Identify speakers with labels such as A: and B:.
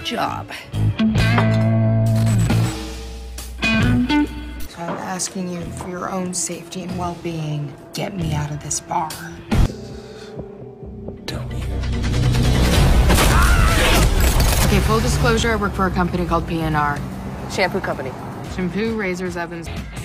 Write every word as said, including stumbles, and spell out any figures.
A: job.
B: So I'm asking you, for your own safety and well-being, get me out of this bar.
C: Tony.
B: Okay, full disclosure, I work for a company called P N R.
D: Shampoo company.
B: Shampoo, razors, ovens.